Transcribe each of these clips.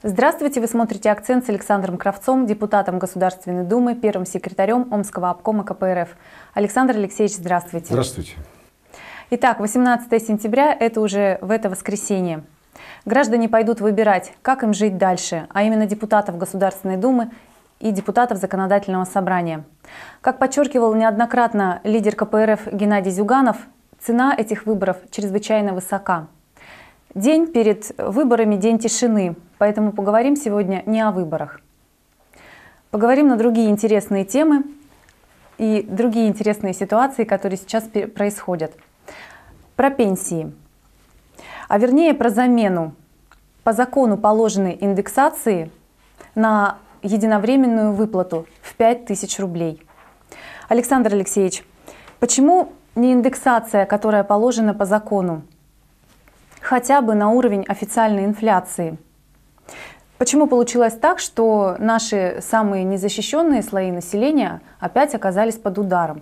Здравствуйте, вы смотрите «Акцент» с Александром Кравцом, депутатом Государственной Думы, первым секретарем Омского обкома КПРФ. Александр Алексеевич, здравствуйте. Здравствуйте. Итак, 18 сентября – это уже в это воскресенье. Граждане пойдут выбирать, как им жить дальше, а именно депутатов Государственной Думы и депутатов Законодательного собрания. Как подчеркивал неоднократно лидер КПРФ Геннадий Зюганов, цена этих выборов чрезвычайно высока. День перед выборами – день тишины, поэтому поговорим сегодня не о выборах. Поговорим на другие интересные темы и другие интересные ситуации, которые сейчас происходят. Про пенсии, а вернее про замену по закону положенной индексации на единовременную выплату в 5000 рублей. Александр Алексеевич, почему не индексация, которая положена по закону, хотя бы на уровень официальной инфляции? Почему получилось так, что наши самые незащищенные слои населения опять оказались под ударом?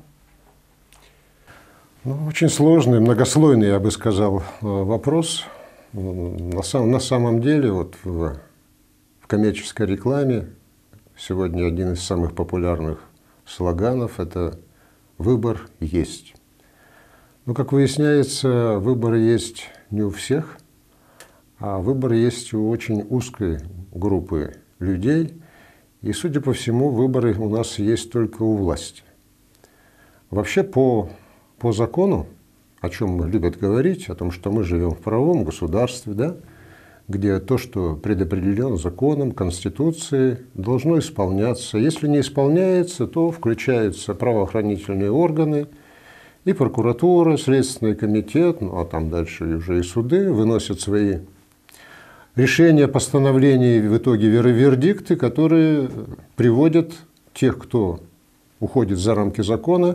Очень сложный, многослойный, я бы сказал, вопрос. На самом деле, вот в коммерческой рекламе сегодня один из самых популярных слоганов – это «выбор есть». Но, как выясняется, выбор есть не у всех, а выбор есть у очень узкой группы людей. И, судя по всему, выборы у нас есть только у власти. Вообще, по закону, о чем любят говорить, о том, что мы живем в правовом государстве, да, где то, что предопределено законом, Конституцией, должно исполняться. Если не исполняется, то включаются правоохранительные органы, и прокуратура, Следственный комитет, ну а там дальше уже и суды выносят свои решения, постановления, и в итоге вердикты, которые приводят тех, кто уходит за рамки закона,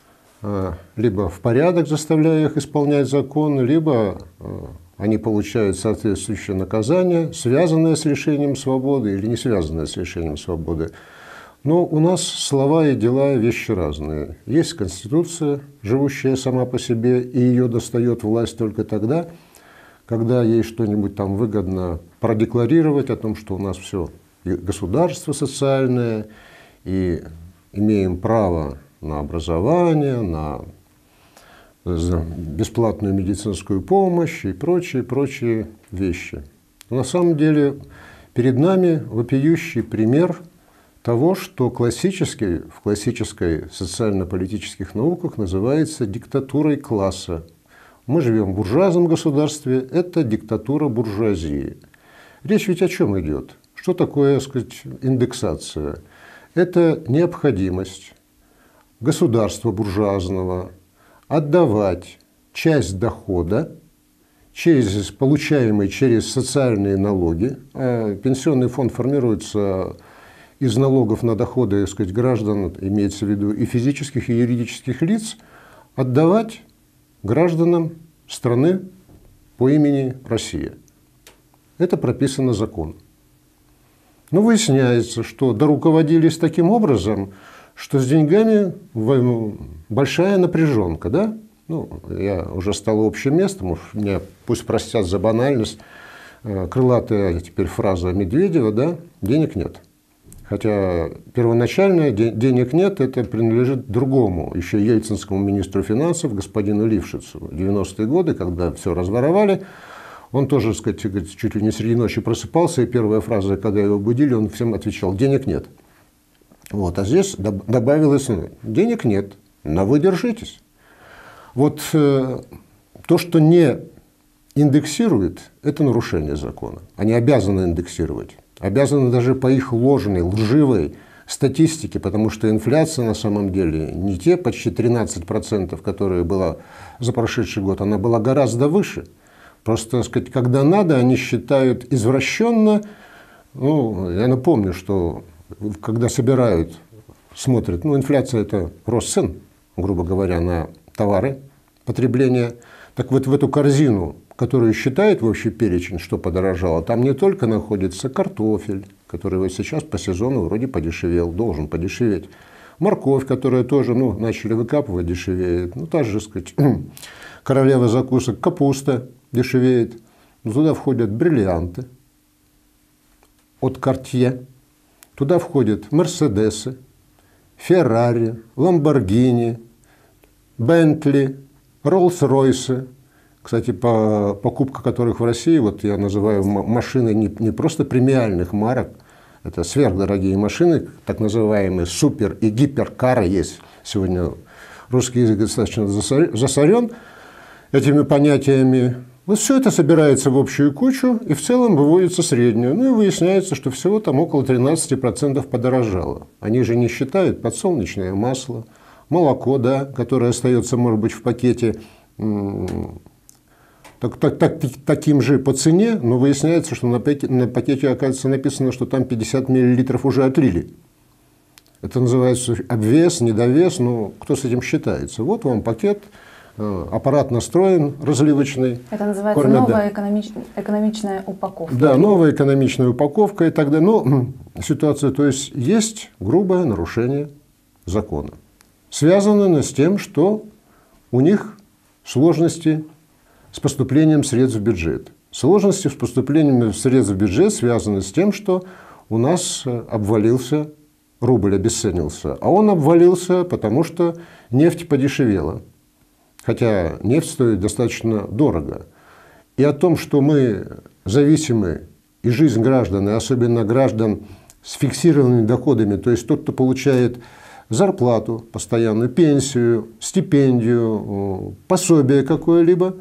либо в порядок, заставляя их исполнять закон, либо они получают соответствующее наказание, связанное с лишением свободы или не связанное с лишением свободы. Но у нас слова и дела – вещи разные. Есть Конституция, живущая сама по себе, и ее достает власть только тогда, когда ей что-нибудь там выгодно продекларировать о том, что у нас все государство социальное, и имеем право на образование, на бесплатную медицинскую помощь и прочие вещи. Но на самом деле перед нами вопиющий пример того, что в классической социально-политических науках называется диктатурой класса. Мы живем в буржуазном государстве, это диктатура буржуазии. Речь ведь о чем идет? Что такое, так сказать, индексация? Это необходимость государства буржуазного отдавать часть дохода, получаемый через социальные налоги. Пенсионный фонд формируется из налогов на доходы, так сказать, граждан, имеется в виду и физических, и юридических лиц, отдавать гражданам страны по имени Россия. Это прописано законом. Но выясняется, что доруководились таким образом, что с деньгами большая напряженка, да? Я уже стал общим местом, меня пусть простят за банальность, крылатая теперь фраза Медведева, да? Денег нет. Хотя первоначально денег нет, это принадлежит другому, еще ельцинскому министру финансов, господину Лившицу. В 90-е годы, когда все разворовали, он тоже, так сказать, чуть ли не среди ночи просыпался, и первая фраза, когда его будили, он всем отвечал: денег нет. Вот, а здесь добавилось: денег нет, но вы держитесь. Вот то, что не индексирует, это нарушение закона. Они обязаны индексировать. Обязаны даже по их ложной, лживой статистике, потому что инфляция на самом деле не те почти 13%, которые была за прошедший год, она была гораздо выше. Просто, так сказать, когда надо, они считают извращенно. Я напомню, что когда собирают, смотрят, инфляция – это рост цен, грубо говоря, на товары потребления. Так вот, в эту корзину, которую считают в общий перечень, что подорожало, там не только находится картофель, который вот сейчас по сезону вроде подешевел, должен подешеветь. Морковь, которая тоже, начали выкапывать, дешевеет. Та же, так сказать, королева закусок, капуста дешевеет. Но туда входят бриллианты, от Cartier. Туда входят Мерседесы, Феррари, Ламборгини, Бентли, Роллс-Ройсы. Кстати, покупка которых в России, вот я называю машины не просто премиальных марок, это сверхдорогие машины, так называемые супер- и гиперкары есть. Сегодня русский язык достаточно засорен этими понятиями. Вот все это собирается в общую кучу и в целом выводится среднюю. Ну и выясняется, что всего там около 13% подорожало. Они же не считают подсолнечное масло, молоко, да, которое остается, может быть, в пакете таким же по цене, но выясняется, что на пакете, оказывается, написано, что там 50 мл уже отлили. Это называется обвес, недовес, ну кто с этим считается? Вот вам пакет, аппарат настроен, разливочный. Это называется новая экономичная упаковка. Да, новая экономичная упаковка и так далее. Но ситуация, то есть грубое нарушение закона. Связано с тем, что у них сложности с поступлением средств в бюджет. Сложности с поступлением средств в бюджет связаны с тем, что у нас обвалился рубль, обесценился. А он обвалился, потому что нефть подешевела. Хотя нефть стоит достаточно дорого. И о том, что мы зависимы, и жизнь граждан, и особенно граждан с фиксированными доходами, то есть тот, кто получает зарплату, постоянную пенсию, стипендию, пособие какое-либо,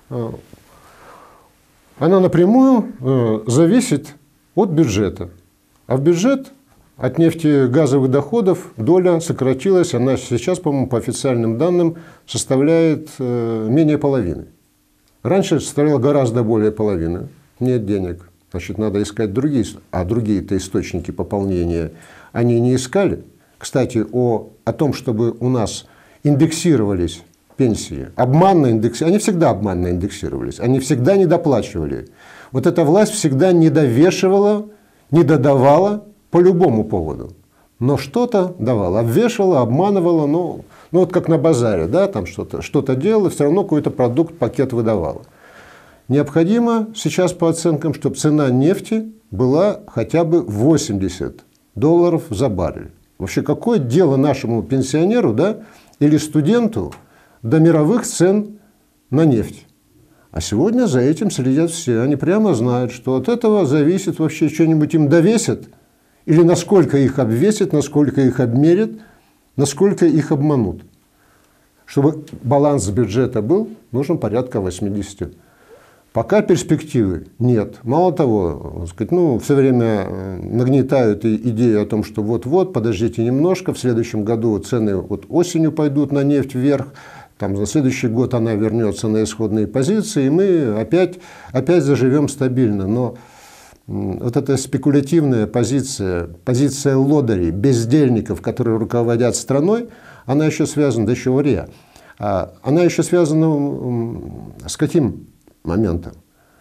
она напрямую зависит от бюджета. А в бюджет от нефтегазовых доходов доля сократилась. Она сейчас, по-моему, по официальным данным составляет менее половины. Раньше составляла гораздо более половины. Нет денег. Значит, надо искать другие. А другие-то источники пополнения они не искали. Кстати, о том, чтобы у нас индексировались пенсии, обманно индексировались, они всегда обманно индексировались, они всегда недоплачивали. Вот эта власть всегда недовешивала, недодавала по любому поводу. Но что-то давала, обвешивала, обманывала, ну вот как на базаре, да, там что-то делала, все равно какой-то продукт, пакет выдавала. Необходимо сейчас по оценкам, чтобы цена нефти была хотя бы $80 за баррель. Вообще, какое дело нашему пенсионеру, да, или студенту до мировых цен на нефть? А сегодня за этим следят все. Они прямо знают, что от этого зависит вообще, что-нибудь им довесят, или насколько их обвесят, насколько их обмерят, насколько их обманут. Чтобы баланс бюджета был, нужно порядка 80. Пока перспективы нет. Мало того, все время нагнетают идею о том, что вот-вот, подождите немножко, в следующем году цены вот осенью пойдут на нефть вверх, там, на следующий год она вернется на исходные позиции, и мы опять заживем стабильно. Но вот эта спекулятивная позиция лодырей, бездельников, которые руководят страной, она еще связана, да еще вря, она еще связана с каким моментом?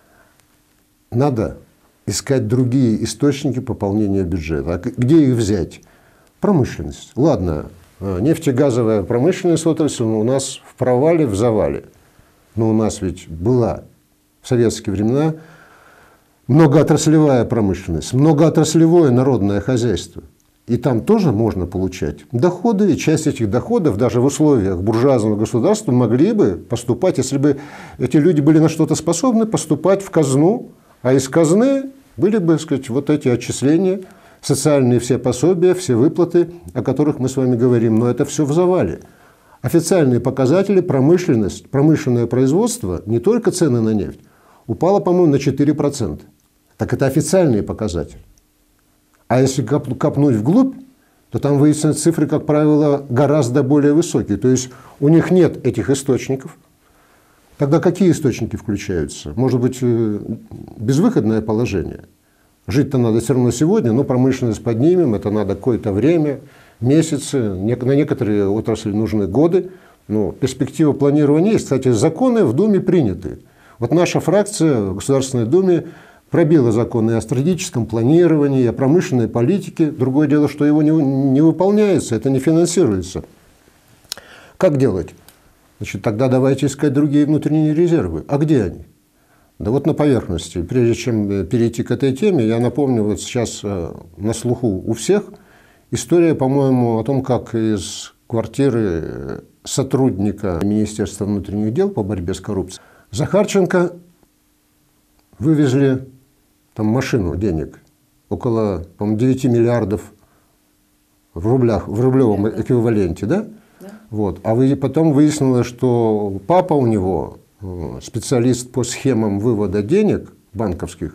Надо искать другие источники пополнения бюджета. А где их взять? Промышленность. Ладно, нефтегазовая промышленность отрасль у нас в провале, в завале. Но у нас ведь была в советские времена многоотраслевая промышленность, многоотраслевое народное хозяйство. И там тоже можно получать доходы, и часть этих доходов даже в условиях буржуазного государства могли бы поступать, если бы эти люди были на что-то способны, поступать в казну, а из казны были бы, так сказать, вот эти отчисления, социальные все пособия, все выплаты, о которых мы с вами говорим. Но это все в завале. Официальные показатели, промышленность, промышленное производство, не только цены на нефть, упало, по-моему, на 4%. Так это официальные показатели. А если копнуть вглубь, то там выяснятся цифры, как правило, гораздо более высокие. То есть у них нет этих источников. Тогда какие источники включаются? Может быть, безвыходное положение. Жить-то надо все равно сегодня, но промышленность поднимем, это надо какое-то время, месяцы, на некоторые отрасли нужны годы. Но перспектива планирования есть. Кстати, законы в Думе приняты. Вот наша фракция в Государственной Думе пробила законы о стратегическом планировании, о промышленной политике. Другое дело, что его не выполняется, это не финансируется. Как делать? Значит, тогда давайте искать другие внутренние резервы. А где они? Да вот на поверхности. Прежде чем перейти к этой теме, я напомню, вот сейчас на слуху у всех история, по-моему, о том, как из квартиры сотрудника Министерства внутренних дел по борьбе с коррупцией Захарченко вывезли там машину денег, около, по-моему, 9 миллиардов в рублях, в рублевом эквиваленте, да? Да. Вот. А потом выяснилось, что папа у него специалист по схемам вывода денег банковских,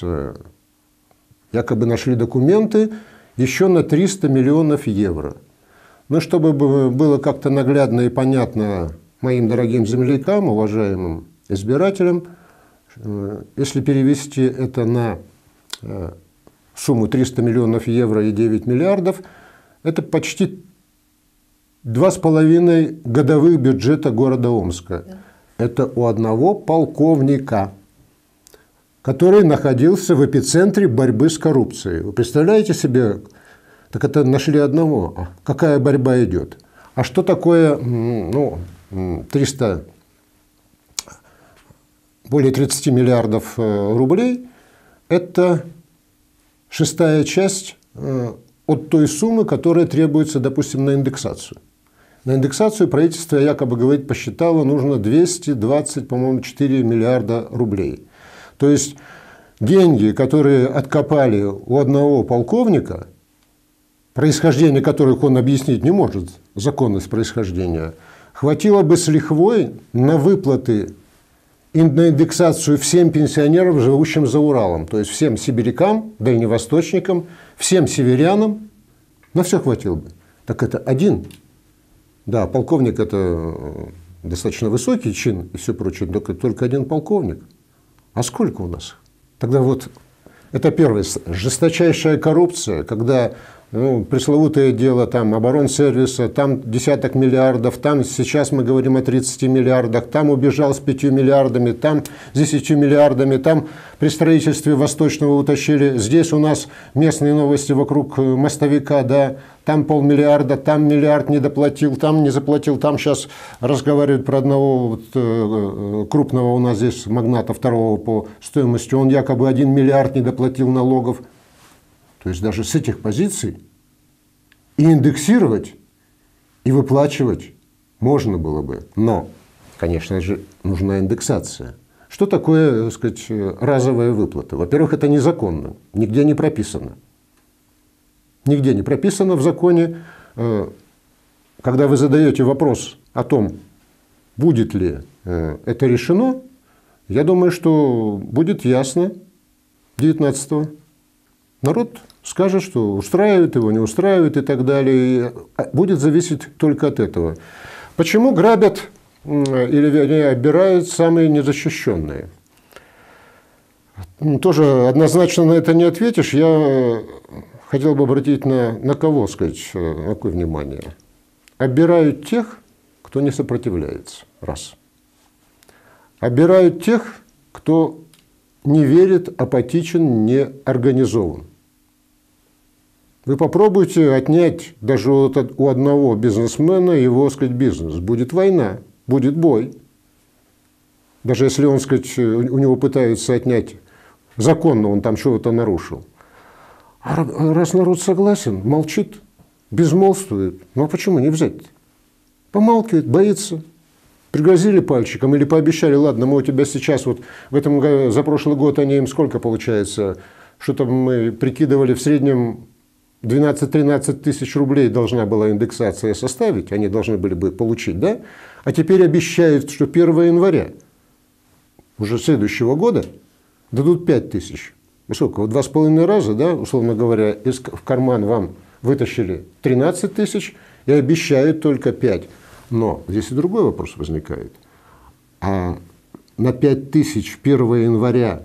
якобы нашли документы еще на 300 миллионов евро. Ну, чтобы было как-то наглядно и понятно моим дорогим землякам, уважаемым избирателям, если перевести это на сумму 300 миллионов евро и 9 миллиардов, это почти 2,5 годовых бюджета города Омска. Да. Это у одного полковника, который находился в эпицентре борьбы с коррупцией. Вы представляете себе, так это нашли одного. Какая борьба идет? А что такое более 30 миллиардов рублей? Это шестая часть от той суммы, которая требуется, допустим, на индексацию. На индексацию правительство, якобы говорит, посчитало, нужно 220, по-моему, 4 миллиарда рублей. То есть деньги, которые откопали у одного полковника, происхождение которых он объяснить не может, законность происхождения, хватило бы с лихвой на выплаты и на индексацию всем пенсионерам, живущим за Уралом. То есть всем сибирякам, дальневосточникам, всем северянам, на все хватило бы. Так это один. Да, полковник – это достаточно высокий чин и все прочее, только один полковник. А сколько у нас? Тогда вот это первое. Жесточайшая коррупция, когда пресловутое дело там оборонсервиса, там десяток миллиардов, там сейчас мы говорим о 30 миллиардах, там убежал с 5 миллиардами, там с 10 миллиардами, там при строительстве Восточного утащили, здесь у нас местные новости вокруг мостовика, да, там полмиллиарда, там миллиард не доплатил, там не заплатил, там сейчас разговаривают про одного крупного у нас здесь магната, второго по стоимости, он якобы 1 миллиард не доплатил налогов. То есть даже с этих позиций и индексировать, и выплачивать можно было бы. Но, конечно же, нужна индексация. Что такое, так сказать, разовая выплата? Во-первых, это незаконно, нигде не прописано. Нигде не прописано в законе. Когда вы задаете вопрос о том, будет ли это решено, я думаю, что будет ясно 19-го. Народ скажет, что устраивает его, не устраивает и так далее. И будет зависеть только от этого. Почему грабят или, вернее, обирают самые незащищенные? Тоже однозначно на это не ответишь. Я хотел бы обратить на кого, сказать, какое внимание. Обирают тех, кто не сопротивляется. Раз. Обирают тех, кто не верит, апатичен, не организован. Вы попробуйте отнять даже у одного бизнесмена его, сказать, бизнес. Будет война, будет бой. Даже если он, сказать, у него пытаются отнять законно, он там чего-то нарушил. А раз народ согласен, молчит, безмолвствует, ну а почему не взять-то? Помалкивает, боится. Пригрозили пальчиком или пообещали, ладно, мы у тебя сейчас, вот в этом году, за прошлый год они им сколько получается, что-то мы прикидывали, в среднем 12-13 тысяч рублей должна была индексация составить, они должны были бы получить, да? А теперь обещают, что 1 января уже следующего года дадут 5 тысяч. Сколько? В 2,5 раза, да, условно говоря, в карман вам вытащили 13 тысяч и обещают только 5. Но здесь и другой вопрос возникает. А на 5 тысяч 1 января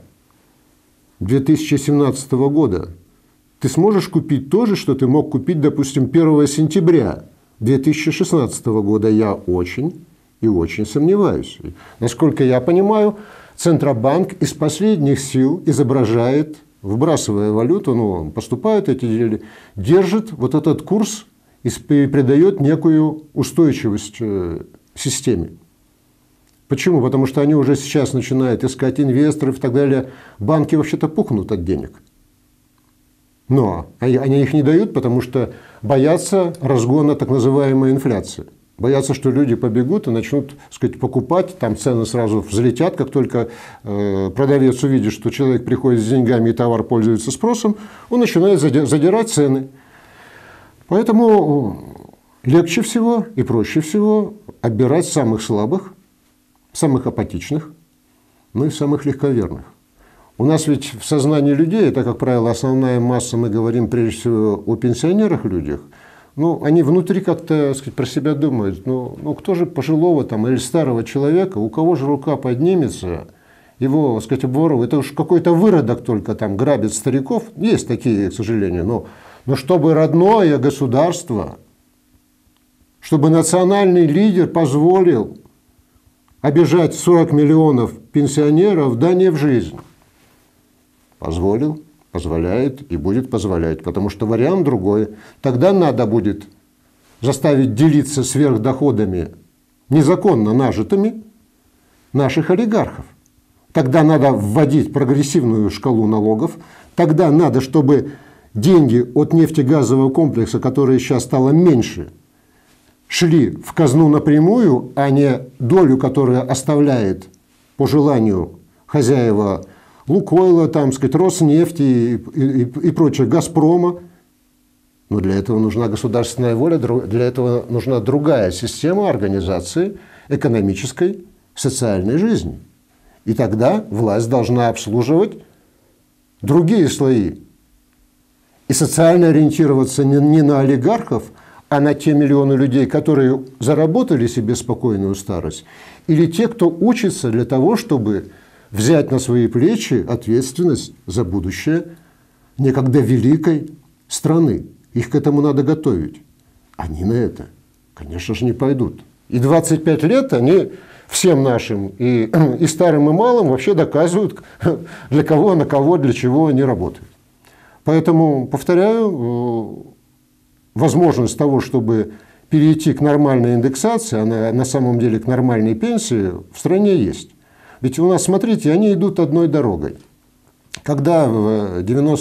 2017 года ты сможешь купить то же, что ты мог купить, допустим, 1 сентября 2016 года? Я очень и очень сомневаюсь. Насколько я понимаю, Центробанк из последних сил изображает, вбрасывая валюту, ну, поступают эти деньги, держит вот этот курс и придает некую устойчивость системе. Почему? Потому что они уже сейчас начинают искать инвесторов и так далее. Банки вообще-то пухнут от денег. Но они их не дают, потому что боятся разгона так называемой инфляции. Боятся, что люди побегут и начнут, так сказать, покупать, там цены сразу взлетят, как только продавец увидит, что человек приходит с деньгами и товар пользуется спросом, он начинает задирать цены. Поэтому легче всего и проще всего отбирать самых слабых, самых апатичных, ну и самых легковерных. У нас ведь в сознании людей, это, как правило, основная масса, мы говорим прежде всего о пенсионерах людях, ну, они внутри как-то, сказать, про себя думают, ну кто же пожилого там или старого человека, у кого же рука поднимется, его, так сказать, обворовывает, это уж какой-то выродок только там грабит стариков, есть такие, к сожалению, но чтобы родное государство, чтобы национальный лидер позволил обижать 40 миллионов пенсионеров, да не в жизнь. Позволил, позволяет и будет позволять, потому что вариант другой. Тогда надо будет заставить делиться сверхдоходами, незаконно нажитыми, наших олигархов. Тогда надо вводить прогрессивную шкалу налогов. Тогда надо, чтобы деньги от нефтегазового комплекса, которые сейчас стало меньше, шли в казну напрямую, а не долю, которая оставляет по желанию хозяева Лукойла, там, сказать, Роснефти и прочее, Газпрома. Но для этого нужна государственная воля, для этого нужна другая система организации экономической, социальной жизни. И тогда власть должна обслуживать другие слои. И социально ориентироваться не на олигархов, а на те миллионы людей, которые заработали себе спокойную старость, или те, кто учится для того, чтобы взять на свои плечи ответственность за будущее некогда великой страны. Их к этому надо готовить. Они на это, конечно же, не пойдут. И 25 лет они всем нашим, и старым, и малым, вообще доказывают, для кого, на кого, для чего они работают. Поэтому, повторяю, возможность того, чтобы перейти к нормальной индексации, а на самом деле к нормальной пенсии, в стране есть. Ведь у нас, смотрите, они идут одной дорогой. Когда в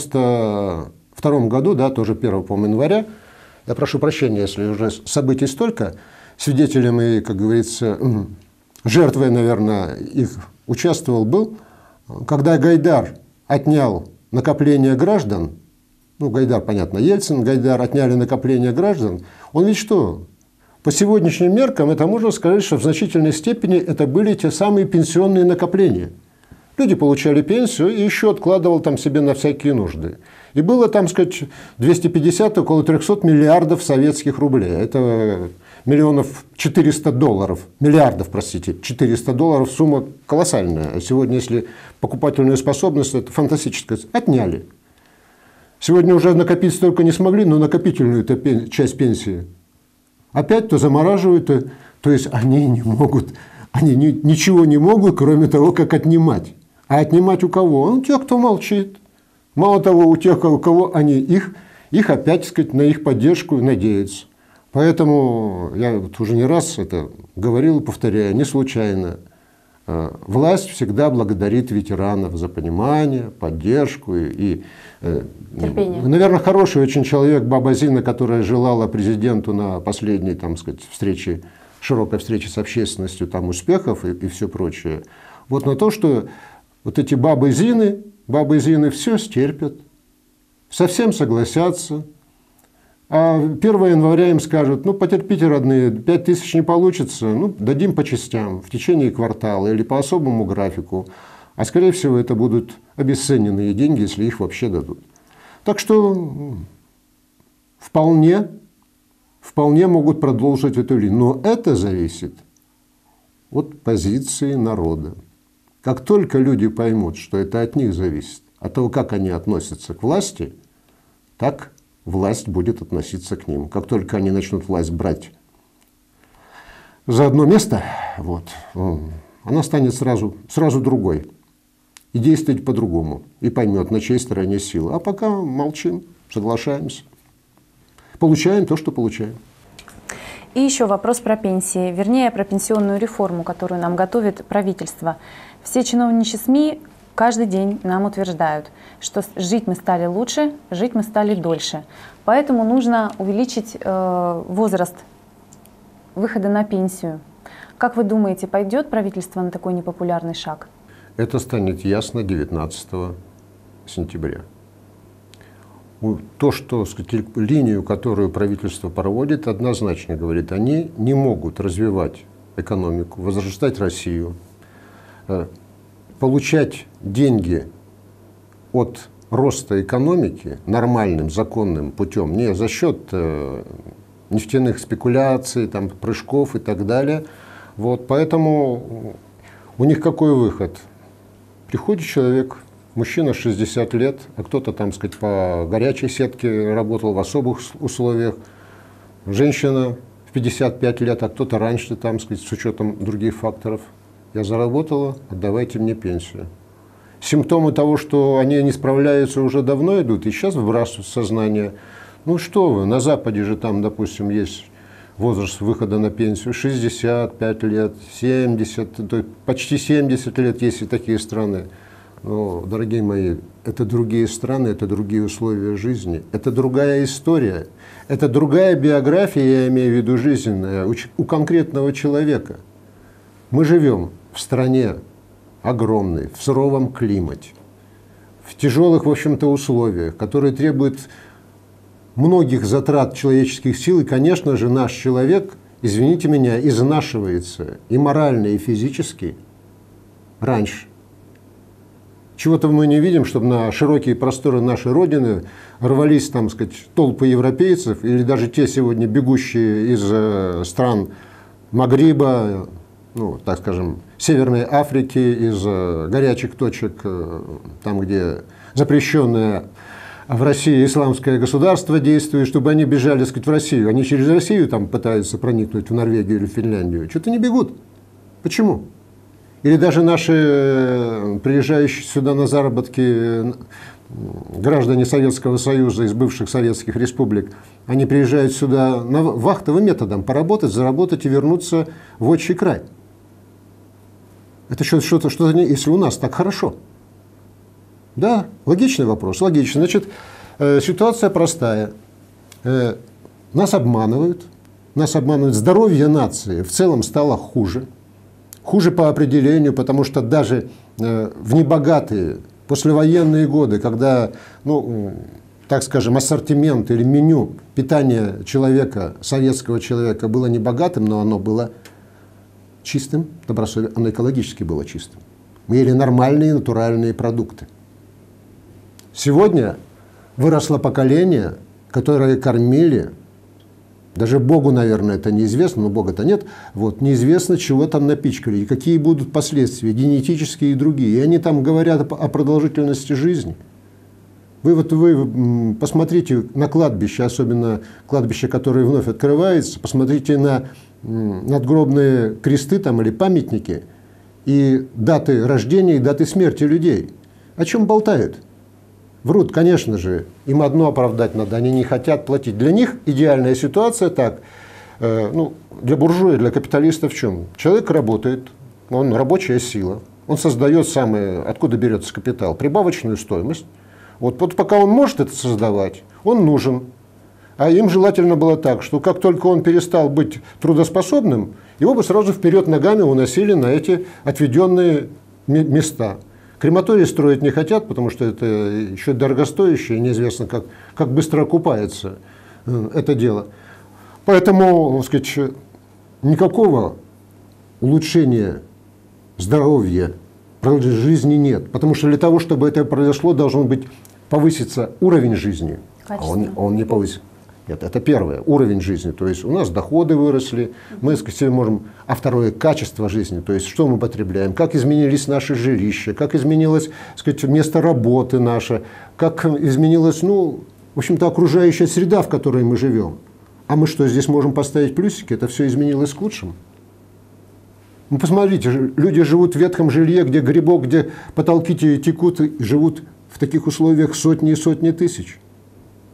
1992 году, да, тоже 1, по-моему, января, я прошу прощения, если уже событий столько, свидетелем и, как говорится, жертвой, наверное, их участвовал, был, когда Гайдар отнял накопление граждан, ну, Гайдар, понятно, Ельцин, Гайдар отняли накопление граждан, он ведь что? По сегодняшним меркам это можно сказать, что в значительной степени это были те самые пенсионные накопления. Люди получали пенсию и еще откладывал там себе на всякие нужды. И было там, сказать, 250, около 300 миллиардов советских рублей. Это миллионов 400 долларов, миллиардов, простите, 400 долларов, сумма колоссальная. Сегодня, если покупательная способность, это фантастическая, отняли. Сегодня уже накопить столько не смогли, но накопительную часть пенсии опять то замораживают, то есть они не могут, они ничего не могут, кроме того, как отнимать. А отнимать у кого? Ну, тех, кто молчит. Мало того, у тех, у кого они их опять, так сказать, на их поддержку надеются. Поэтому я вот уже не раз это говорил и повторяю, не случайно. Власть всегда благодарит ветеранов за понимание, поддержку и терпение. Наверное, хороший очень человек Баба Зина, которая желала президенту на последней, там, сказать, встрече, широкой встрече с общественностью, там, успехов и все прочее. Вот на то, что вот эти бабы Зины все стерпят, совсем согласятся. А 1 января им скажут, ну, потерпите, родные, 5000 не получится, ну, дадим по частям в течение квартала или по особому графику. А, скорее всего, это будут обесцененные деньги, если их вообще дадут. Так что вполне могут продолжить эту линию. Но это зависит от позиции народа. Как только люди поймут, что это от них зависит, от того, как они относятся к власти, так власть будет относиться к ним. Как только они начнут власть брать за одно место, вот, она станет сразу другой. И действовать по-другому. И поймет, на чьей стороне сила. А пока молчим, соглашаемся. Получаем то, что получаем. И еще вопрос про пенсии, вернее, про пенсионную реформу, которую нам готовит правительство. Все чиновничьи СМИ каждый день нам утверждают, что жить мы стали лучше, жить мы стали дольше. Поэтому нужно увеличить возраст выхода на пенсию. Как вы думаете, пойдет правительство на такой непопулярный шаг? Это станет ясно 19 сентября. То, что, сказать, линию, которую правительство проводит, однозначно говорит, они не могут развивать экономику, возрождать Россию, получать деньги от роста экономики нормальным, законным путем, не за счет нефтяных спекуляций, там, прыжков и так далее. Вот, поэтому у них какой выход? Приходит человек, мужчина 60 лет, а кто-то там, сказать, по горячей сетке работал в особых условиях. Женщина в 55 лет, а кто-то раньше, там, сказать, с учетом других факторов. Я заработала, отдавайте мне пенсию. Симптомы того, что они не справляются, уже давно идут, и сейчас выбрасывают в сознание. Ну что вы, на Западе же там, допустим, есть возраст выхода на пенсию 65 лет, 70, то есть почти 70 лет есть и такие страны. Но, дорогие мои, это другие страны, это другие условия жизни, это другая история, это другая биография, я имею в виду жизненная, у конкретного человека. Мы живем в стране огромной, в суровом климате, в тяжелых, в общем-то, условиях, которые требуют многих затрат человеческих сил, и, конечно же, наш человек, извините меня, изнашивается и морально, и физически раньше. Чего-то мы не видим, чтобы на широкие просторы нашей Родины рвались, там, сказать, толпы европейцев, или даже те сегодня бегущие из стран Магриба, ну, так скажем, Северной Африки, из горячих точек, там, где запрещенная в России исламское государство действует, чтобы они бежали, так сказать, в Россию. Они через Россию там пытаются проникнуть в Норвегию или в Финляндию. Что-то не бегут. Почему? Или даже наши приезжающие сюда на заработки граждане Советского Союза из бывших советских республик, они приезжают сюда вахтовым методом поработать, заработать и вернуться в отчий край. Это что-то, если у нас так хорошо. Да, логичный вопрос, логичный. Значит, ситуация простая. Нас обманывают, здоровье нации в целом стало хуже. Хуже по определению, потому что даже в небогатые послевоенные годы, когда, ну, так скажем, ассортимент или меню питания человека, советского человека было небогатым, но оно было чистым, добросовестным, оно экологически было чистым. Мы ели нормальные натуральные продукты. Сегодня выросло поколение, которое кормили, даже Богу, наверное, это неизвестно, но Бога-то нет, вот, неизвестно, чего там напичкали, и какие будут последствия, генетические и другие. И они там говорят о продолжительности жизни. Вы посмотрите на кладбище, особенно кладбище, которое вновь открывается, посмотрите на надгробные кресты там, или памятники, и даты рождения, и даты смерти людей. О чем болтают? Врут, конечно же, им одно оправдать надо, они не хотят платить. Для них идеальная ситуация так, ну, для буржуя, для капиталиста в чем? Человек работает, он рабочая сила, он создает откуда берется капитал, прибавочную стоимость. Вот пока он может это создавать, он нужен. А им желательно было так, что как только он перестал быть трудоспособным, его бы сразу вперед ногами уносили на эти отведенные места. Крематории строить не хотят, потому что это еще дорогостоящее, неизвестно, как быстро окупается это дело. Поэтому, так сказать, никакого улучшения здоровья, жизни нет. Потому что для того, чтобы это произошло, должен повыситься уровень жизни. А он не повысится. Нет, это первое, уровень жизни. То есть у нас доходы выросли, мы себе можем. А второе, качество жизни. То есть что мы потребляем, как изменились наши жилища, как изменилось, сказать, место работы наше, как изменилась, ну, в общем-то, окружающая среда, в которой мы живем. А мы что, здесь можем поставить плюсики? Это все изменилось к лучшему. Ну, посмотрите, люди живут в ветхом жилье, где грибок, где потолки текут, и живут в таких условиях сотни и сотни тысяч.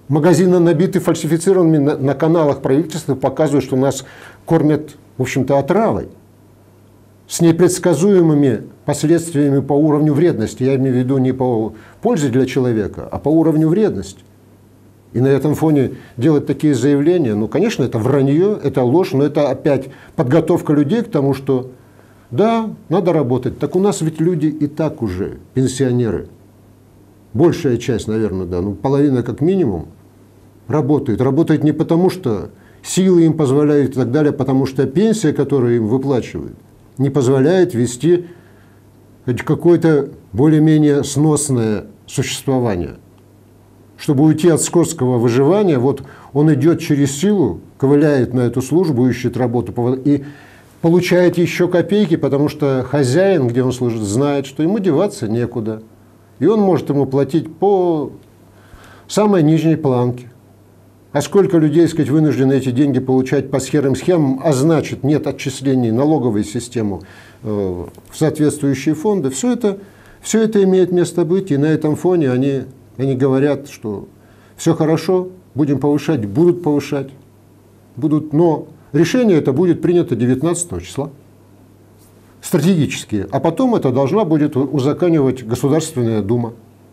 Магазины набиты фальсифицированными, на каналах правительства показывают, что нас кормят, в общем-то, отравой. С непредсказуемыми последствиями по уровню вредности. Я имею в виду не по пользе для человека, а по уровню вредности. И на этом фоне делать такие заявления, ну, конечно, это вранье, это ложь, но это опять подготовка людей к тому, что да, надо работать. Так у нас ведь люди и так уже пенсионеры. Большая часть, наверное, да, ну, половина как минимум работает. Работает не потому, что силы им позволяют и так далее, а потому что пенсия, которую им выплачивают, не позволяет вести хоть какое-то более-менее сносное существование. Чтобы уйти от скотского выживания, вот он идет через силу, ковыляет на эту службу, ищет работу и получает еще копейки, потому что хозяин, где он служит, знает, что ему деваться некуда. И он может ему платить по самой нижней планке. А сколько людей, так сказать, вынуждены эти деньги получать по серым схемам, а значит, нет отчислений налоговой системы в соответствующие фонды, все это имеет место быть, и на этом фоне они говорят, что все хорошо, будем повышать, будут повышать, но решение это будет принято 19 числа, стратегические, а потом это должна будет узаконивать Государственная Дума.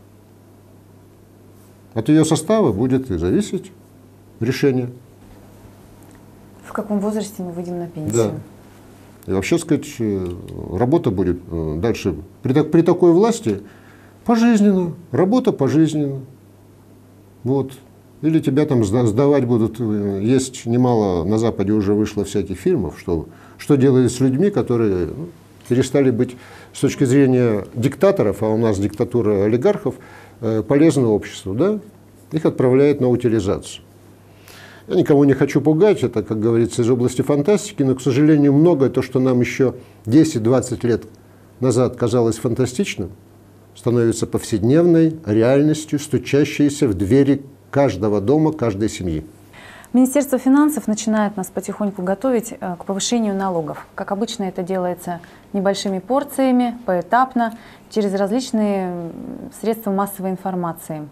От ее состава будет и зависеть решение. В каком возрасте мы выйдем на пенсию? Да. И вообще, сказать, работа будет дальше при такой власти пожизненно, работа пожизненно. Вот. Или тебя там сдавать будут. Есть немало, на Западе уже вышло всяких фильмов, что делают с людьми, которые перестали быть с точки зрения диктаторов, а у нас диктатура олигархов, полезны обществу. Да? Их отправляют на утилизацию. Я никого не хочу пугать, это, как говорится, из области фантастики, но, к сожалению, многое то, что нам еще 10-20 лет назад казалось фантастичным, становится повседневной реальностью, стучащейся в двери каждого дома, каждой семьи. Министерство финансов начинает нас потихоньку готовить к повышению налогов. Как обычно, это делается небольшими порциями, поэтапно, через различные средства массовой информации.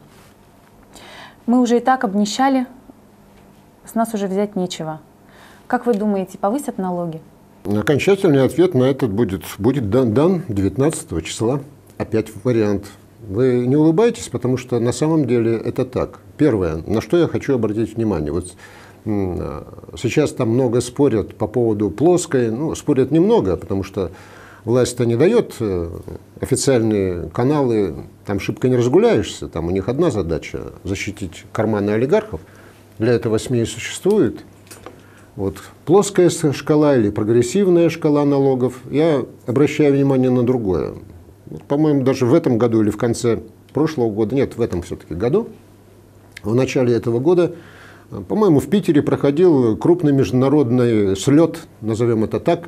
Мы уже и так обнищали, с нас уже взять нечего. Как вы думаете, повысят налоги? Окончательный ответ на этот будет дан 19 числа. Опять вариант. Вы не улыбаетесь, потому что на самом деле это так. Первое, на что я хочу обратить внимание. Вот сейчас там много спорят по поводу плоской. Ну, спорят немного, потому что власть-то не дает официальные каналы, там шибко не разгуляешься. Там у них одна задача – защитить карманы олигархов. Для этого СМИ и существует. Вот. Плоская шкала или прогрессивная шкала налогов. Я обращаю внимание на другое. Вот, по-моему, даже в этом году или в конце прошлого года, нет, в этом все-таки году, в начале этого года, по-моему, в Питере проходил крупный международный слет, назовем это так,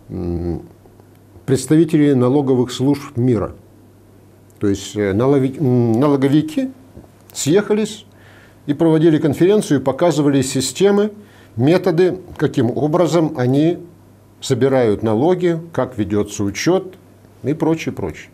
представителей налоговых служб мира. То есть налоговики съехались и проводили конференцию, и показывали системы, методы, каким образом они собирают налоги, как ведется учет и прочее, прочее.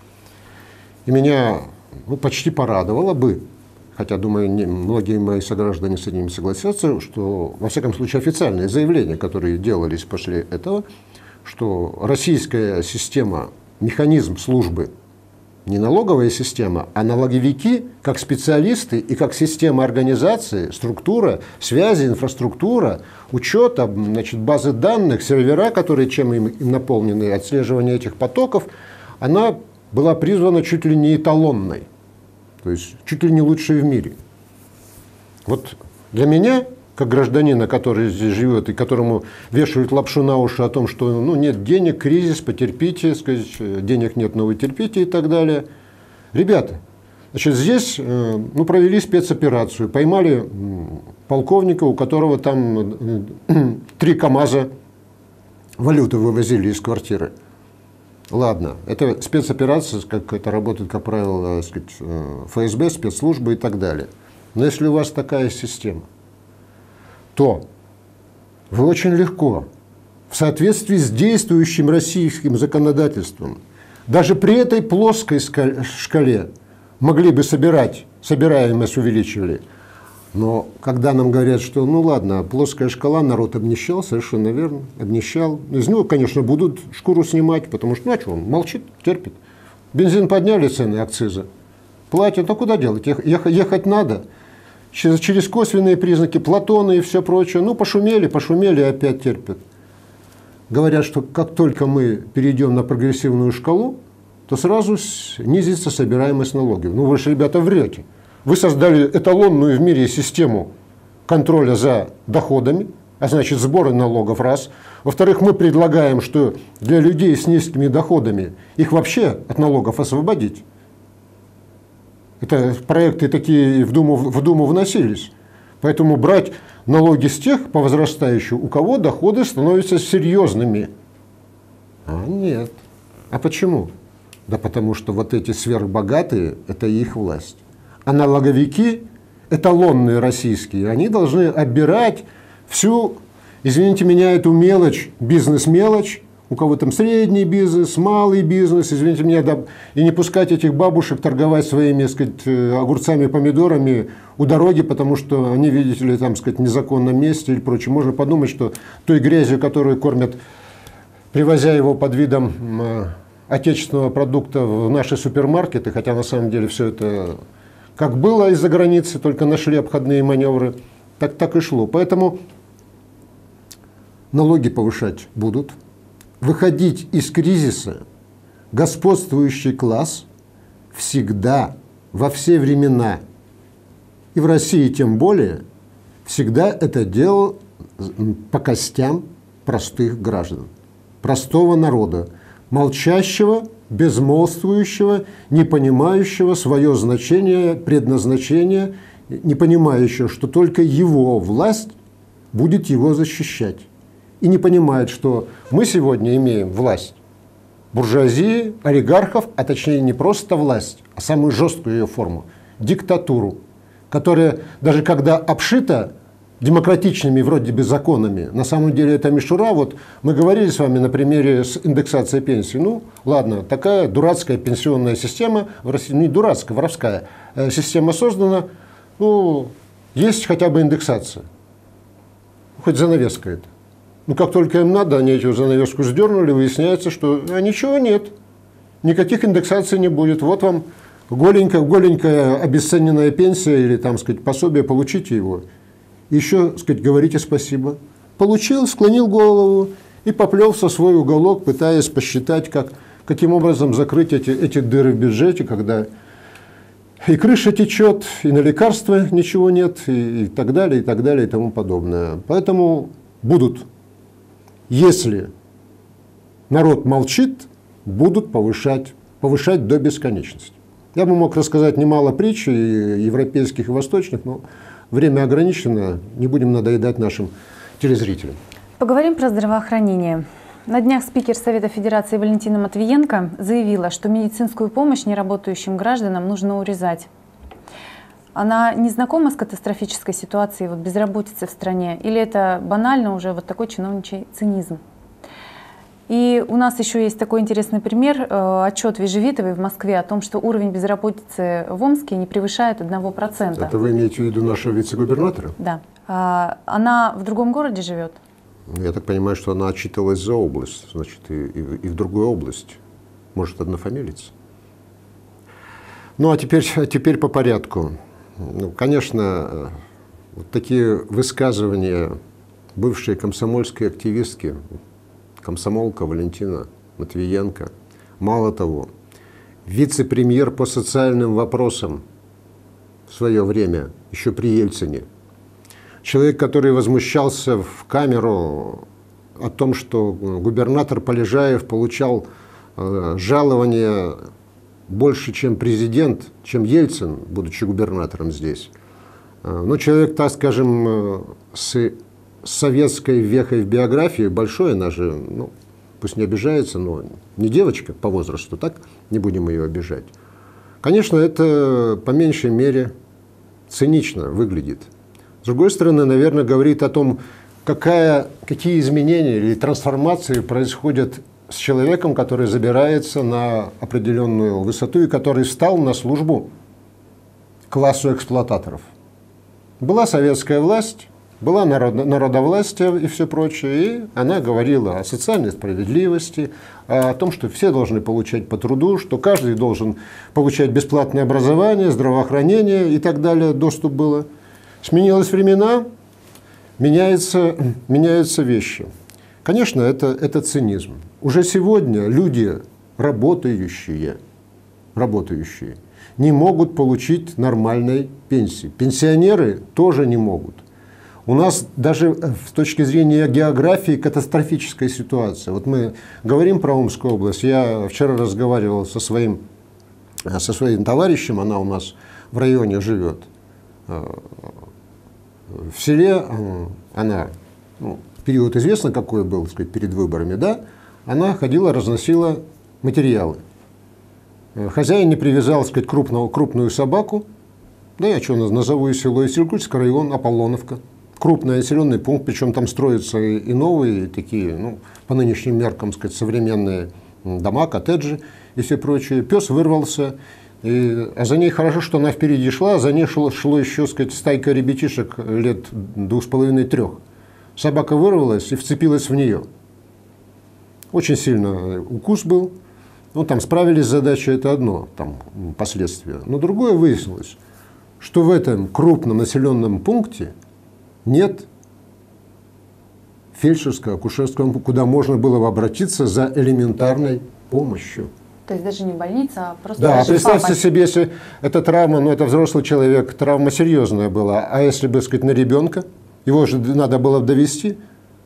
И меня почти порадовало бы, хотя, думаю, многие мои сограждане с этим согласятся, что, во всяком случае, официальные заявления, которые делались после этого, что российская система, механизм службы, не налоговая система, а налоговики, как специалисты и как система организации, структура, связи, инфраструктура, учета, значит, базы данных, сервера, которые чем им наполнены, отслеживание этих потоков, она была призвана чуть ли не эталонной, то есть чуть ли не лучшей в мире. Вот для меня, как гражданина, который здесь живет и которому вешают лапшу на уши о том, что нет денег, кризис, потерпите, сказать, денег нет, но вы терпите и так далее. Ребята, значит, здесь провели спецоперацию, поймали полковника, у которого там 3 КАМАЗа валюты вывозили из квартиры. Ладно, это спецоперация, как это работает, как правило, сказать, ФСБ, спецслужбы и так далее. Но если у вас такая система, то вы очень легко, в соответствии с действующим российским законодательством, даже при этой плоской шкале могли бы собирать, собираемость увеличивали, Но когда нам говорят, что ну ладно, плоская шкала, народ обнищал, совершенно верно, обнищал. Из него, конечно, будут шкуру снимать, потому что, ну а что, он молчит, терпит. Бензин подняли, цены, акцизы. Платят, а куда делать? Ехать надо. Через косвенные признаки, Платоны и все прочее. Ну, пошумели и опять терпят. Говорят, что как только мы перейдем на прогрессивную шкалу, то сразу снизится собираемость налогов. Ну, вы же, ребята, врете. Вы создали эталонную в мире систему контроля за доходами, а значит сборы налогов, раз. Во-вторых, мы предлагаем, что для людей с низкими доходами их вообще от налогов освободить. Это проекты такие в Думу вносились. Поэтому брать налоги с тех по возрастающему, у кого доходы становятся серьезными. А нет. А почему? Да потому что вот эти сверхбогатые – это их власть. А налоговики, эталонные российские, они должны оббирать всю, извините меня, эту мелочь, бизнес-мелочь, у кого там средний бизнес, малый бизнес, извините меня, да, и не пускать этих бабушек торговать своими, так сказать, огурцами, помидорами у дороги, потому что они, видите ли, там, так сказать, в незаконном месте или прочее. Можно подумать, что той грязью, которую кормят, привозя его под видом отечественного продукта в наши супермаркеты, хотя на самом деле все это как было из-за границы, только нашли обходные маневры, так и шло. Поэтому налоги повышать будут. Выходить из кризиса господствующий класс всегда, во все времена, и в России тем более, всегда это делал по костям простых граждан, простого народа, молчащего, безмолвствующего, не понимающего свое значение, предназначение, не понимающего, что только его власть будет его защищать. И не понимает, что мы сегодня имеем власть буржуазии, олигархов, а точнее не просто власть, а самую жесткую ее форму – диктатуру, которая даже когда обшита демократичными вроде бы законами, на самом деле это мишура. Вот мы говорили с вами на примере с индексацией пенсии. Ну ладно, такая дурацкая пенсионная система в России, не дурацкая, воровская система создана, ну есть хотя бы индексация, хоть занавеска это. Ну как только им надо, они эту занавеску сдернули, выясняется, что ничего нет, никаких индексаций не будет. Вот вам голенькая обесцененная пенсия или там, сказать, пособие, получите его. Еще, сказать, говорите спасибо. Получил, склонил голову и поплелся в свой уголок, пытаясь посчитать, каким образом закрыть эти дыры в бюджете, когда и крыша течет, и на лекарства ничего нет, и так далее, и тому подобное. Поэтому будут, если народ молчит, будут повышать до бесконечности. Я бы мог рассказать немало притч, и европейских, и восточных, но время ограничено, не будем надоедать нашим телезрителям. Поговорим про здравоохранение. На днях спикер Совета Федерации Валентина Матвиенко заявила, что медицинскую помощь неработающим гражданам нужно урезать. Она не знакома с катастрофической ситуацией безработицы в стране? Или это банально уже вот такой чиновничий цинизм? И у нас еще есть такой интересный пример, отчет Вежевитовой в Москве о том, что уровень безработицы в Омске не превышает 1%. Это вы имеете в виду нашего вице-губернатора? Да. Она в другом городе живет? Я так понимаю, что она отчитывалась за область, значит, и в другую область. Может, однофамилец? Ну, а теперь по порядку. Ну, конечно, вот такие высказывания бывшей комсомольской активистки, комсомолка Валентина Матвиенко, мало того, вице-премьер по социальным вопросам в свое время, еще при Ельцине, человек, который возмущался в камеру о том, что губернатор Полежаев получал жалование больше, чем президент, чем Ельцин, будучи губернатором здесь. Но человек, так скажем, с советской вехой в биографии, большой, она же, ну, пусть не обижается, но не девочка по возрасту, так не будем ее обижать. Конечно, это по меньшей мере цинично выглядит. С другой стороны, наверное, говорит о том, какие изменения или трансформации происходят с человеком, который забирается на определенную высоту и который встал на службу классу эксплуататоров. Была советская власть, была народовластие и все прочее, и она говорила о социальной справедливости, о том, что все должны получать по труду, что каждый должен получать бесплатное образование, здравоохранение и так далее, доступ было. Сменились времена, меняются вещи. Конечно, это цинизм. Уже сегодня люди, работающие, не могут получить нормальной пенсии. Пенсионеры тоже не могут. У нас даже с точки зрения географии катастрофическая ситуация. Вот мы говорим про Омскую область. Я вчера разговаривал со своим товарищем, она у нас в районе живет. В селе она, период известно какой был, так сказать, перед выборами, да, она ходила, разносила материалы. Хозяин не привязал, так сказать, крупную собаку, да я что назову и село, Исилькульский район, Аполлоновка. Крупный населенный пункт, причем там строятся и новые, и такие, по нынешним меркам, сказать, современные дома, коттеджи и все прочее. Пес вырвался, а за ней хорошо, что она впереди шла, а за ней шло еще, сказать, стайка ребятишек лет 2,5-3. Собака вырвалась и вцепилась в нее. Очень сильно укус был. Там справились с задачей, это одно, там последствия. Но другое выяснилось, что в этом крупном населенном пункте нет фельдшерского, акушерского, куда можно было бы обратиться за элементарной помощью. То есть даже не больница, а просто... Да, представьте себе, если эта травма, это взрослый человек, травма серьезная была, а если бы, сказать, на ребенка, его же надо было довести.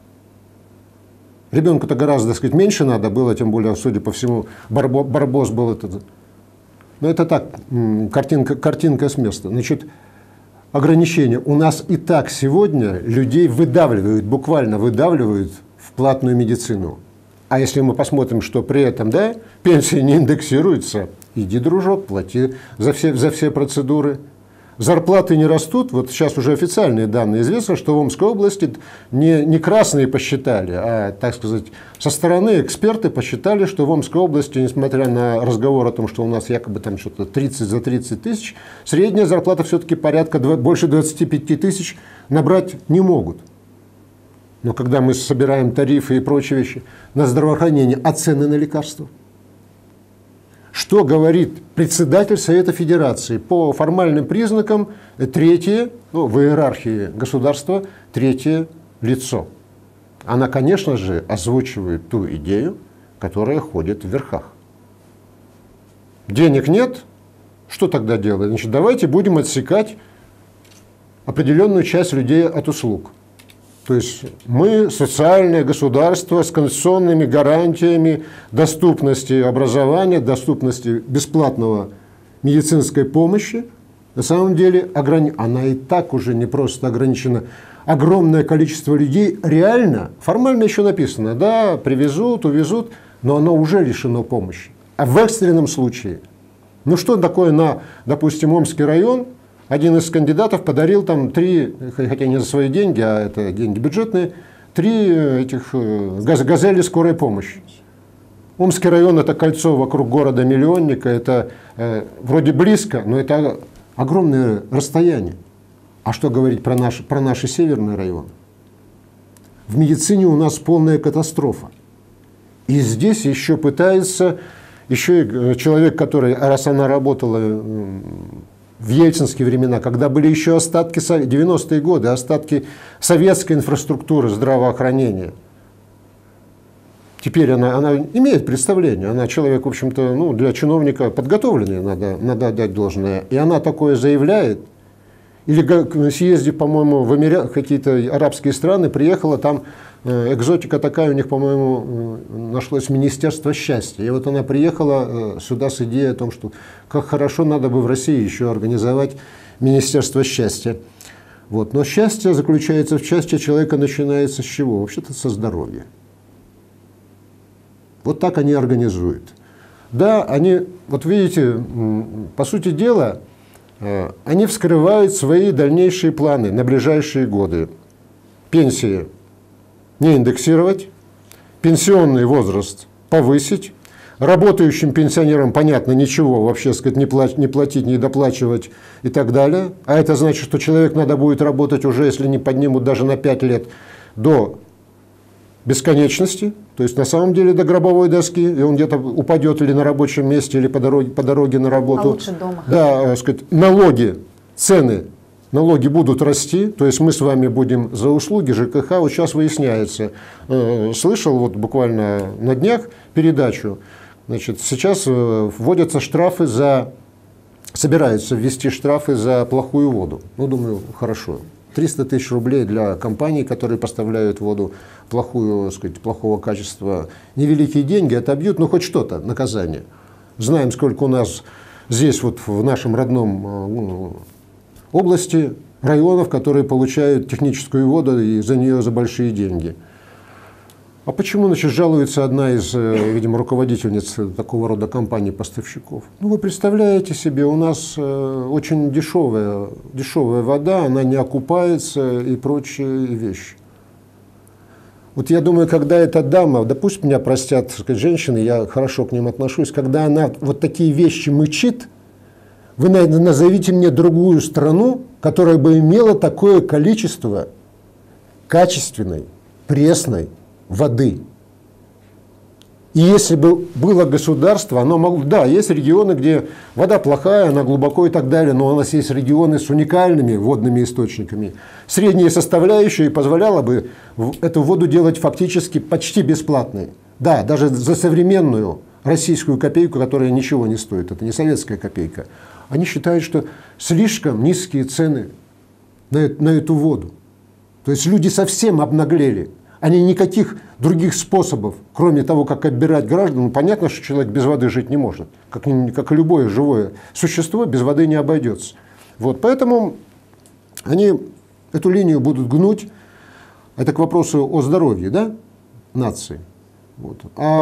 Ребенку-то гораздо, сказать, меньше надо было, тем более, судя по всему, барбос был этот. Но это так, картинка с места. Значит, ограничения. У нас и так сегодня людей выдавливают, буквально выдавливают в платную медицину. А если мы посмотрим, что при этом, да, пенсии не индексируются, иди, дружок, плати за все процедуры. Зарплаты не растут. Вот сейчас уже официальные данные известно, что в Омской области не красные посчитали, а, так сказать, со стороны эксперты посчитали, что в Омской области, несмотря на разговор о том, что у нас якобы там что-то 30 тысяч, средняя зарплата все-таки порядка больше 25 тысяч набрать не могут. Но когда мы собираем тарифы и прочие вещи на здравоохранение, а цены на лекарства? Что говорит председатель Совета Федерации? По формальным признакам третье, в иерархии государства, третье лицо. Она, конечно же, озвучивает ту идею, которая ходит в верхах. Денег нет, что тогда делать? Значит, давайте будем отсекать определенную часть людей от услуг. То есть мы социальное государство с конституционными гарантиями доступности образования, доступности бесплатного медицинской помощи. На самом деле она и так уже не просто ограничена. Огромное количество людей реально, формально еще написано, да, привезут, увезут, но оно уже лишено помощи. А в экстренном случае, что такое допустим, Омский район? Один из кандидатов подарил там 3, хотя не за свои деньги, а это деньги бюджетные, 3 этих газели скорой помощи. Омский район – это кольцо вокруг города-миллионника, это вроде близко, но это огромное расстояние. А что говорить про наши северные районы? В медицине у нас полная катастрофа. И здесь еще пытается, человек, который, раз она работала в ельцинские времена, когда были еще остатки, 90-е годы, остатки советской инфраструктуры здравоохранения. Теперь она имеет представление, она человек, в общем-то, для чиновника подготовленный, надо отдать должное. И она такое заявляет. Или на съезде, по-моему, в какие-то арабские страны приехала, там экзотика такая у них, по-моему, нашлось Министерство счастья. И вот она приехала сюда с идеей о том, что как хорошо надо бы в России еще организовать Министерство счастья. Вот. Но счастье заключается в счастье человека начинается с чего? Вообще-то со здоровья. Вот так они организуют. Да, вот видите, по сути дела, они вскрывают свои дальнейшие планы на ближайшие годы. Пенсии не индексировать, пенсионный возраст повысить, Работающим пенсионерам, понятно, ничего вообще, сказать, не платить, не доплачивать и так далее. А это значит, что человек надо будет работать уже, если не поднимут даже на 5 лет, до бесконечности, то есть на самом деле до гробовой доски, и он где-то упадет или на рабочем месте, или по дороге на работу. А лучше дома. Да, сказать, налоги, цены, налоги будут расти, то есть мы с вами будем за услуги ЖКХ. Вот сейчас выясняется, слышал вот буквально на днях передачу, значит, сейчас вводятся штрафы собираются ввести штрафы за плохую воду. Ну, думаю, хорошо. 300 тысяч рублей для компаний, которые поставляют воду плохую, сказать, плохого качества. Невеликие деньги отобьют, но хоть что-то, наказание. Знаем, сколько у нас здесь, вот в нашем родном области, районов, которые получают техническую воду и за нее за большие деньги. А почему, значит, жалуется одна из, видимо, руководительниц такого рода компаний-поставщиков? Ну, вы представляете себе, у нас очень дешевая вода, она не окупается и прочие вещи. Вот я думаю, когда эта дама, да пусть меня простят, так сказать, женщины, я хорошо к ним отношусь, когда она вот такие вещи мычит, вы назовите мне другую страну, которая бы имела такое количество качественной, пресной воды. И если бы было государство, оно могло... Да, есть регионы, где вода плохая, она глубоко и так далее, но у нас есть регионы с уникальными водными источниками. Средняя составляющая позволяла бы эту воду делать фактически почти бесплатной. Да, даже за современную российскую копейку, которая ничего не стоит, это не советская копейка. Они считают, что слишком низкие цены на эту воду. То есть люди совсем обнаглели. Они никаких других способов, кроме того, как оббирать граждан, понятно, что человек без воды жить не может. Как и любое живое существо, без воды не обойдется. Вот, поэтому они эту линию будут гнуть. Это к вопросу о здоровье, да, нации. Вот.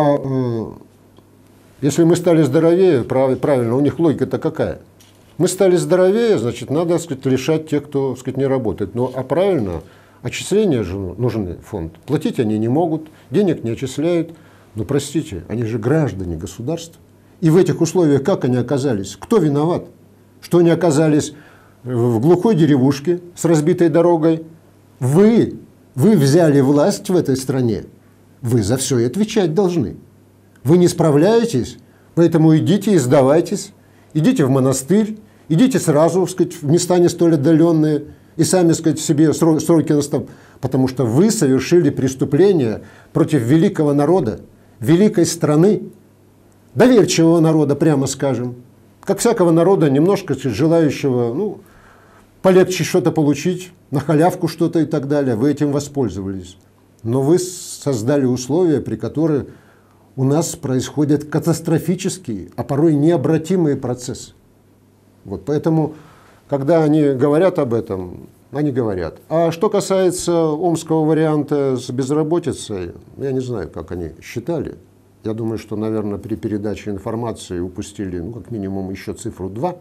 Если мы стали здоровее, правильно, у них логика-то какая? Мы стали здоровее, значит, надо, так сказать, лишать тех, кто, так сказать, не работает. А правильно, отчисления же нужны в фонд. Платить они не могут, денег не отчисляют. Но простите, они же граждане государства. И в этих условиях как они оказались? Кто виноват? Что они оказались в глухой деревушке с разбитой дорогой? Вы взяли власть в этой стране. Вы за все и отвечать должны. Вы не справляетесь, поэтому идите и сдавайтесь. Идите в монастырь, идите сразу, так сказать, в места не столь отдаленные. И сами, сказать, себе сроки наставьте, потому что вы совершили преступление против великого народа, великой страны, доверчивого народа, прямо скажем. Как всякого народа, немножко желающего, полегче что-то получить, на халявку что-то и так далее. Вы этим воспользовались. Но вы создали условия, при которых у нас происходят катастрофические, а порой необратимые процессы. Вот поэтому... Когда они говорят об этом, они говорят. А что касается омского варианта с безработицей, я не знаю, как они считали. Я думаю, что, наверное, при передаче информации упустили, как минимум, еще цифру 2.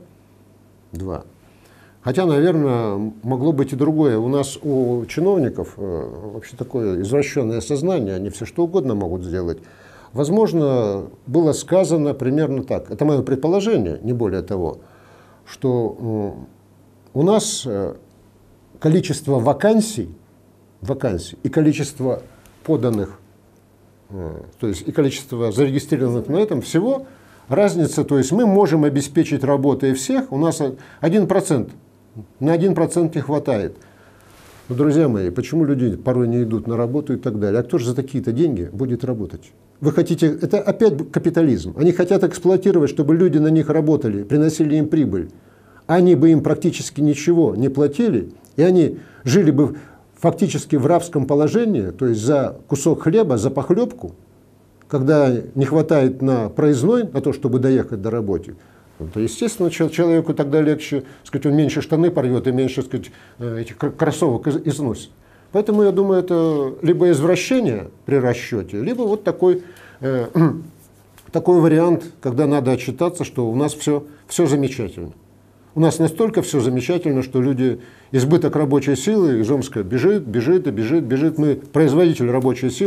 Хотя, наверное, могло быть и другое. У нас у чиновников вообще такое извращенное сознание, они все что угодно могут сделать. Возможно, было сказано примерно так. Это мое предположение, не более того, что... У нас количество вакансий и количество поданных, то есть и количество зарегистрированных на этом всего разница. То есть мы можем обеспечить работой всех, у нас 1%, на 1% не хватает. Но, друзья мои, почему люди порой не идут на работу и так далее? А кто же за такие-то деньги будет работать? Вы хотите, это опять капитализм. Они хотят эксплуатировать, чтобы люди на них работали, приносили им прибыль. Они бы им практически ничего не платили, и они жили бы фактически в рабском положении, то есть за кусок хлеба, за похлебку, когда не хватает на проездной, на то, чтобы доехать до работы. То, естественно, человеку тогда легче, сказать, он меньше штаны порвет и меньше, сказать, этих кроссовок износит. Поэтому, я думаю, это либо извращение при расчете, либо вот такой вариант, когда надо отчитаться, что у нас все замечательно. У нас настолько все замечательно, что люди, избыток рабочей силы из Омска бежит. Мы производитель рабочей силы,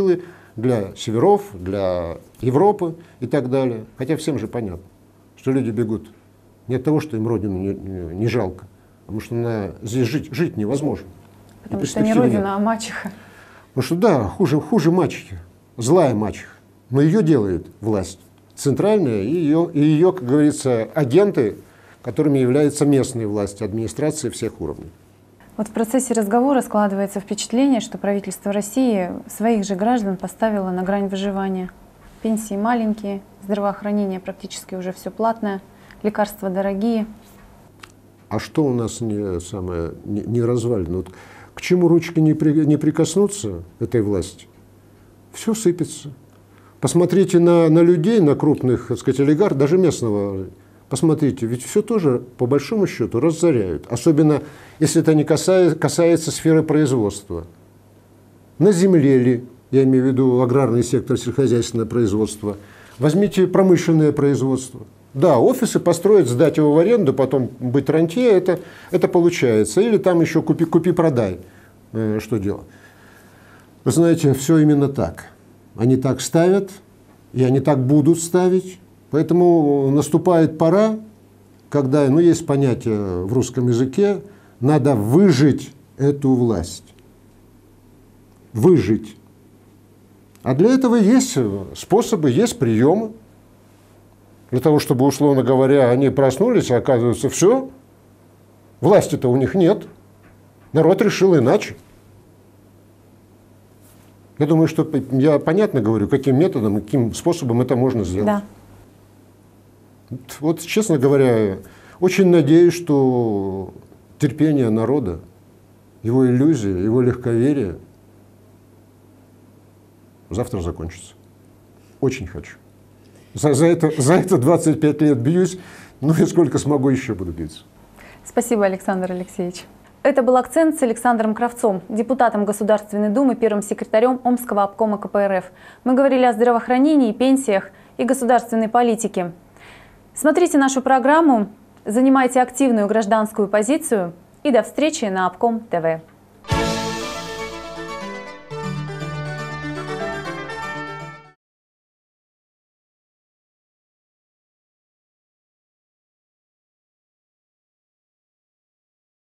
для северов, для Европы и так далее. Хотя всем же понятно, что люди бегут не от того, что им родину не жалко, а потому что здесь жить невозможно. Потому что не родина, а мачеха. Потому что да, хуже мачехи, злая мачеха. Но ее делает власть центральная и ее, как говорится, агенты, которыми являются местные власти, администрации всех уровней. Вот в процессе разговора складывается впечатление, что правительство России своих же граждан поставило на грань выживания. Пенсии маленькие, здравоохранение практически уже все платное, лекарства дорогие. А что у нас не развалено? Вот к чему ручки не прикоснуться этой власти, все сыпется. Посмотрите на людей, на крупных, так сказать, олигархов, даже местного. Посмотрите, ведь все тоже, по большому счету, разоряют. Особенно, если это не касается сферы производства. На земле ли, я имею в виду аграрный сектор, сельскохозяйственное производство. Возьмите промышленное производство. Да, офисы построить, сдать его в аренду, потом быть рантье, это получается. Или там еще купи-продай, что делать. Вы знаете, все именно так. Они так ставят, и они так будут ставить. Поэтому наступает пора, когда, есть понятие в русском языке, надо выжить эту власть. Выжить. А для этого есть способы, есть приемы. Для того, чтобы, условно говоря, они проснулись, а оказывается, все, власти-то у них нет. Народ решил иначе. Я думаю, что я понятно говорю, каким методом и каким способом это можно сделать. Да. Вот, честно говоря, очень надеюсь, что терпение народа, его иллюзия, его легковерие завтра закончится. Очень хочу. За это 25 лет бьюсь, и сколько смогу, еще буду биться. Спасибо, Александр Алексеевич. Это был «Акцент» с Александром Кравцом, депутатом Государственной Думы, первым секретарем Омского обкома КПРФ. Мы говорили о здравоохранении, пенсиях и государственной политике. Смотрите нашу программу, занимайте активную гражданскую позицию и до встречи на Обком ТВ.